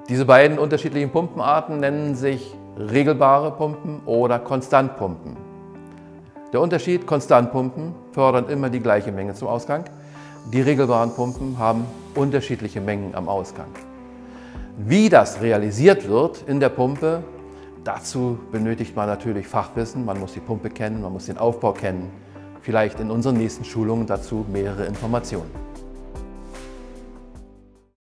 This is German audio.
Diese beiden unterschiedlichen Pumpenarten nennen sich regelbare Pumpen oder Konstantpumpen. Der Unterschied: Konstantpumpen fördern immer die gleiche Menge zum Ausgang. Die regelbaren Pumpen haben unterschiedliche Mengen am Ausgang. Wie das realisiert wird in der Pumpe, dazu benötigt man natürlich Fachwissen. Man muss die Pumpe kennen, man muss den Aufbau kennen. Vielleicht in unseren nächsten Schulungen dazu mehrere Informationen.